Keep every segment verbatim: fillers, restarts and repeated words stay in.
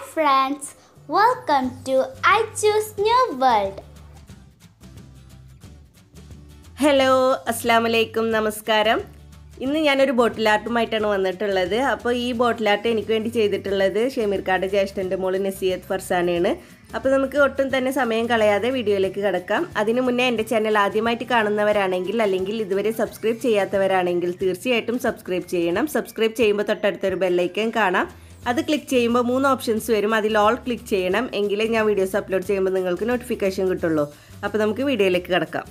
friends, welcome to I Choose New World. Hello അസ്സലാമു അലൈക്കും നമസ്കാരം. ഇന്ന് ഞാനൊരു ബോട്ടിൽ ആർട്ടുമായിട്ടാണ് വന്നിട്ടുള്ളത്. അപ്പോൾ ഈ ബോട്ടിൽ ആർട്ട് എനിക്ക് വേണ്ടി ചെയ്തിട്ടുള്ളത് ഷെമീർക്കാട് ജ്യേഷ്ഠൻ്റെ മോള് നസിയത്ത് ഫർസാനയാണ്. അപ്പോൾ നമുക്ക് ഒട്ടും തന്നെ സമയം കളയാതെ വീഡിയോയിലേക്ക് കിടക്കാം. അതിനു മുന്നേ എൻ്റെ ചാനൽ ആദ്യമായിട്ട് കാണുന്നവരാണെങ്കിൽ അല്ലെങ്കിൽ ഇതുവരെ സബ്സ്ക്രൈബ് ചെയ്യാത്തവരാണെങ്കിൽ തീർച്ചയായിട്ടും സബ്സ്ക്രൈബ് ചെയ്യണം. സബ്സ്ക്രൈബ് ചെയ്യുമ്പോൾ തൊട്ടടുത്തൊരു ബെല്ലൈക്കൺ കാണാം. അത് ക്ലിക്ക് ചെയ്യുമ്പോൾ മൂന്ന് ഓപ്ഷൻസ് വരും. അതിൽ ഓൾ ക്ലിക്ക് ചെയ്യണം, എങ്കിലേ ഞാൻ വീഡിയോസ് അപ്ലോഡ് ചെയ്യുമ്പോൾ നിങ്ങൾക്ക് നോട്ടിഫിക്കേഷൻ കിട്ടുള്ളൂ. അപ്പോൾ നമുക്ക് വീഡിയോയിലേക്ക് കിടക്കാം.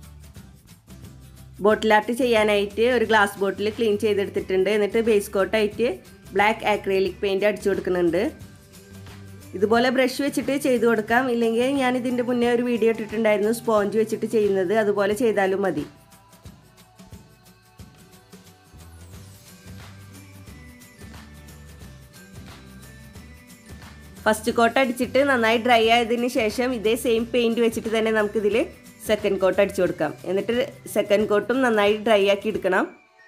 ബോട്ടിൽ ആർട്ട് ചെയ്യാനായിട്ട് ഒരു ഗ്ലാസ് ബോട്ടിൽ ക്ലീൻ ചെയ്തെടുത്തിട്ടുണ്ട്. എന്നിട്ട് ബേസ് കോട്ടായിട്ട് ബ്ലാക്ക് ആക്രിലിക് പെയിൻറ്റ് അടിച്ചു കൊടുക്കുന്നുണ്ട്. ഇതുപോലെ ബ്രഷ് വെച്ചിട്ട് ചെയ്ത് കൊടുക്കാം, ഇല്ലെങ്കിൽ ഞാൻ ഇതിൻ്റെ മുന്നേ ഒരു വീഡിയോ ഇട്ടിട്ടുണ്ടായിരുന്നു സ്പോഞ്ച് വെച്ചിട്ട് ചെയ്യുന്നത്, അതുപോലെ ചെയ്താലും മതി. ഫസ്റ്റ് കോട്ട് അടിച്ചിട്ട് നന്നായി ഡ്രൈ ആയതിന് ശേഷം ഇതേ സെയിം പെയിൻറ്റ് വെച്ചിട്ട് തന്നെ നമുക്കിതിൽ സെക്കൻഡ് കോട്ട് അടിച്ചു കൊടുക്കാം. എന്നിട്ട് സെക്കൻഡ് കോട്ടും നന്നായി ഡ്രൈ ആക്കി എടുക്കണം.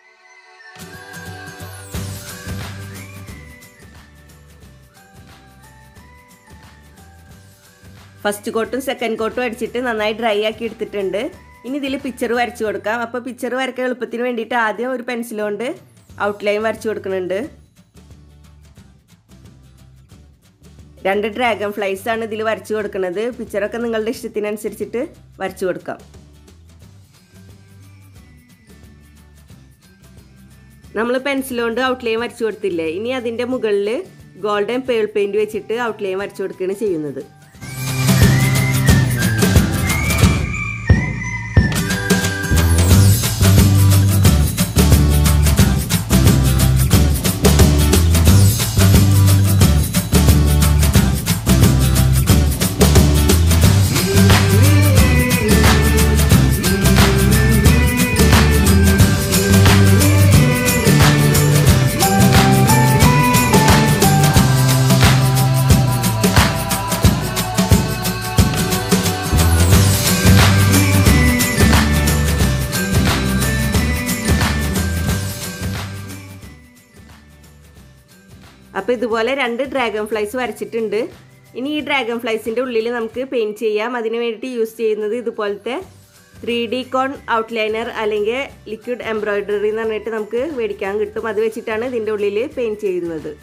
ഫസ്റ്റ് കോട്ടും സെക്കൻഡ് കോട്ടും അടിച്ചിട്ട് നന്നായി ഡ്രൈ ആക്കി എടുത്തിട്ടുണ്ട്. ഇനി ഇതിൽ പിക്ചർ വരച്ചു കൊടുക്കാം. അപ്പോൾ പിക്ചർ വരയ്ക്കാൻ എളുപ്പത്തിന് വേണ്ടിയിട്ട് ആദ്യം ഒരു പെൻസിൽ കൊണ്ട് ഔട്ട്ലൈൻ വരച്ചു കൊടുക്കുന്നുണ്ട്. രണ്ട് ഡ്രാഗൺ ഫ്ലൈസ് ആണ് ഇതിൽ വരച്ചു കൊടുക്കുന്നത്. പിക്ചറൊക്കെ നിങ്ങളുടെ ഇഷ്ടത്തിനനുസരിച്ചിട്ട് വരച്ചു കൊടുക്കാം. നമ്മൾ പെൻസിൽ കൊണ്ട് ഔട്ട്ലൈൻ വരച്ചു കൊടുത്തില്ലേ, ഇനി അതിൻ്റെ മുകളിൽ ഗോൾഡൻ പേൾ പെയിൻറ് വെച്ചിട്ട് ഔട്ട്ലൈൻ വരച്ചു കൊടുക്കുകയാണ് ചെയ്യുന്നത്. അപ്പോൾ ഇതുപോലെ രണ്ട് ഡ്രാഗൺ ഫ്ലൈസ് വരച്ചിട്ടുണ്ട്. ഇനി ഈ ഡ്രാഗൺ ഫ്ലൈസിൻ്റെ ഉള്ളിൽ നമുക്ക് പെയിൻറ്റ് ചെയ്യാം. അതിന് വേണ്ടിയിട്ട് യൂസ് ചെയ്യുന്നത് ഇതുപോലത്തെ ത്രീ ഡി കോൺ ഔട്ട്ലൈനർ അല്ലെങ്കിൽ ലിക്വിഡ് എംബ്രോയിഡറി എന്ന് പറഞ്ഞിട്ട് നമുക്ക് മേടിക്കാൻ കിട്ടും. അത് വെച്ചിട്ടാണ് ഇതിൻ്റെ ഉള്ളിൽ പെയിൻറ്റ് ചെയ്യുന്നത്.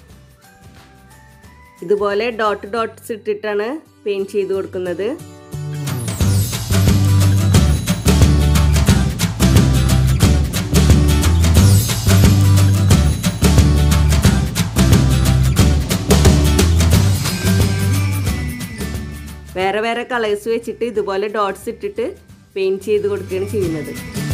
ഇതുപോലെ ഡോട്ട് ഡോട്ട്സ് ഇട്ടിട്ടാണ് പെയിൻറ്റ് ചെയ്ത് കൊടുക്കുന്നത്. വേറെ വേറെ കളേഴ്സ് വെച്ചിട്ട് ഇതുപോലെ ഡോട്ട്സ് ഇട്ടിട്ട് പെയിൻറ്റ് ചെയ്ത് കൊടുക്കുകയാണ് ചെയ്യുന്നത്.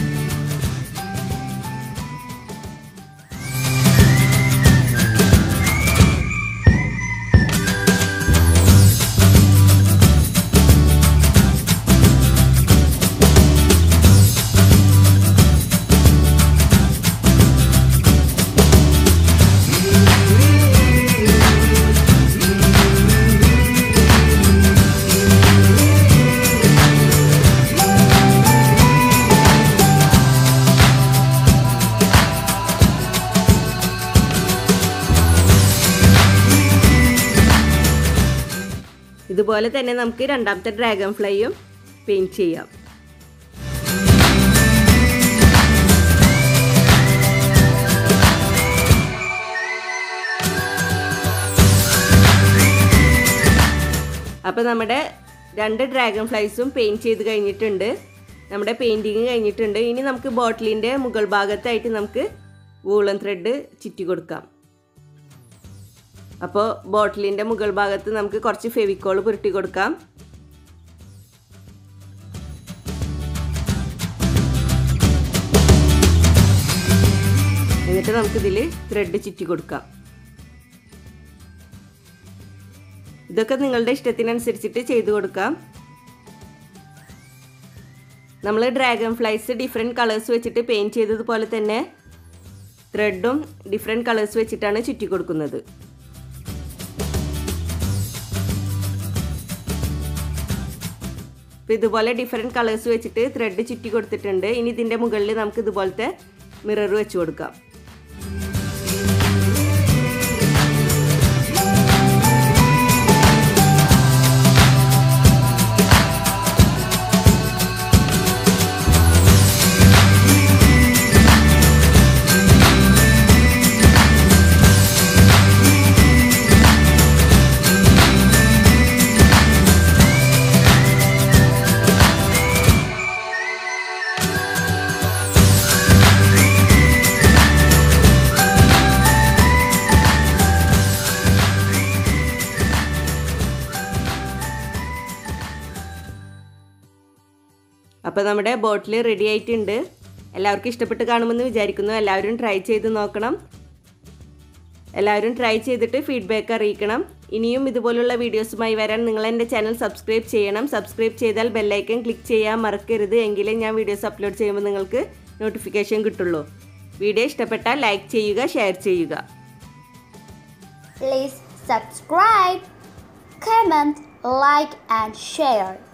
ഇതുപോലെ തന്നെ നമുക്ക് രണ്ടാമത്തെ ഡ്രാഗൺ ഫ്ലൈയും പെയിൻറ്റ് ചെയ്യാം. അപ്പോൾ നമ്മുടെ രണ്ട് ഡ്രാഗൺ ഫ്ലൈസും പെയിൻറ്റ് ചെയ്ത് കഴിഞ്ഞിട്ടുണ്ട്. നമ്മുടെ പെയിൻറ്റിങ് കഴിഞ്ഞിട്ടുണ്ട്. ഇനി നമുക്ക് ബോട്ടിലിൻ്റെ മുകൾ ഭാഗത്തായിട്ട് നമുക്ക് വൂളൻ ത്രെഡ് ചുറ്റി കൊടുക്കാം. അപ്പോൾ ബോട്ടിലിൻ്റെ മുകൾ ഭാഗത്ത് നമുക്ക് കുറച്ച് ഫെവിക്കോൾ പുരട്ടി കൊടുക്കാം. എന്നിട്ട് നമുക്കിതിൽ ത്രെഡ് ചുറ്റി കൊടുക്കാം. ഇതൊക്കെ നിങ്ങളുടെ ഇഷ്ടത്തിനനുസരിച്ചിട്ട് ചെയ്തു കൊടുക്കാം. നമ്മൾ ഡ്രാഗൺ ഫ്ലൈസ് ഡിഫറെൻറ്റ് കളേഴ്സ് വെച്ചിട്ട് പെയിൻറ്റ് ചെയ്തതുപോലെ തന്നെ ത്രെഡും ഡിഫറെൻറ്റ് കളേഴ്സ് വെച്ചിട്ടാണ് ചുറ്റി കൊടുക്കുന്നത്. അപ്പോൾ ഇതുപോലെ ഡിഫറെൻറ്റ് കളേഴ്സ് വെച്ചിട്ട് ത്രെഡ് ചുറ്റി കൊടുത്തിട്ടുണ്ട്. ഇനി ഇതിൻ്റെ മുകളിൽ നമുക്ക് ഇതുപോലത്തെ മിറർ വെച്ച് കൊടുക്കാം. അപ്പോൾ നമ്മുടെ ബോട്ടിൽ റെഡി ആയിട്ടുണ്ട്. എല്ലാവർക്കും ഇഷ്ടപ്പെട്ട് കാണുമെന്ന് വിചാരിക്കുന്നു. എല്ലാവരും ട്രൈ ചെയ്ത് നോക്കണം. എല്ലാവരും ട്രൈ ചെയ്തിട്ട് ഫീഡ്ബാക്ക് അറിയിക്കണം. ഇനിയും ഇതുപോലുള്ള വീഡിയോസുമായി വരാൻ നിങ്ങൾ എൻ്റെ ചാനൽ സബ്സ്ക്രൈബ് ചെയ്യണം. സബ്സ്ക്രൈബ് ചെയ്താൽ ബെല്ലൈക്കൺ ക്ലിക്ക് ചെയ്യാൻ മറക്കരുത്. എങ്കിലേ ഞാൻ വീഡിയോസ് അപ്ലോഡ് ചെയ്യുമ്പോൾ നിങ്ങൾക്ക് നോട്ടിഫിക്കേഷൻ കിട്ടുള്ളൂ. വീഡിയോ ഇഷ്ടപ്പെട്ടാൽ ലൈക്ക് ചെയ്യുക, ഷെയർ ചെയ്യുക. Please subscribe, comment, like and share.